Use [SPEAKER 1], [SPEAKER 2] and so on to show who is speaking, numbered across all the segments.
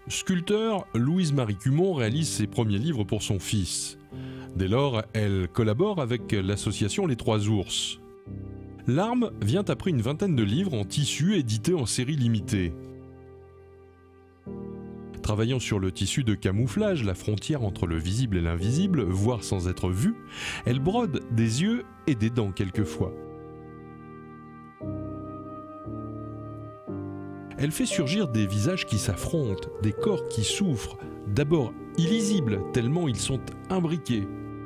[SPEAKER 1] Sculpteur, Louise-Marie Cumont réalise ses premiers livres pour son fils. Dès lors, elle collabore avec l'association Les Trois Ours. L'Arme vient après une vingtaine de livres en tissu édités en série limitée. Travaillant sur le tissu de camouflage, la frontière entre le visible et l'invisible, voire sans être vu, elle brode des yeux et des dents quelquefois. Elle fait surgir des visages qui s'affrontent, des corps qui souffrent, d'abord illisibles tellement ils sont imbriqués.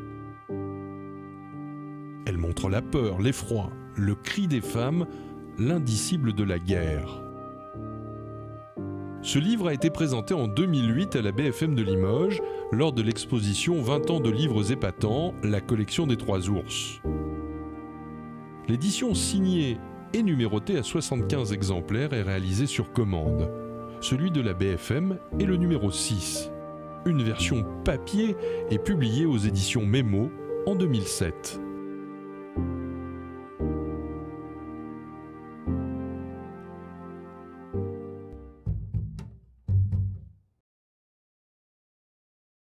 [SPEAKER 1] Elle montre la peur, l'effroi, le cri des femmes, l'indicible de la guerre. Ce livre a été présenté en 2008 à la BFM de Limoges lors de l'exposition 20 ans de livres épatants, la collection des Trois Ours. L'édition signée et numérotée à 75 exemplaires est réalisée sur commande. Celui de la BFM est le numéro 6. Une version papier est publiée aux éditions Mémo en 2007.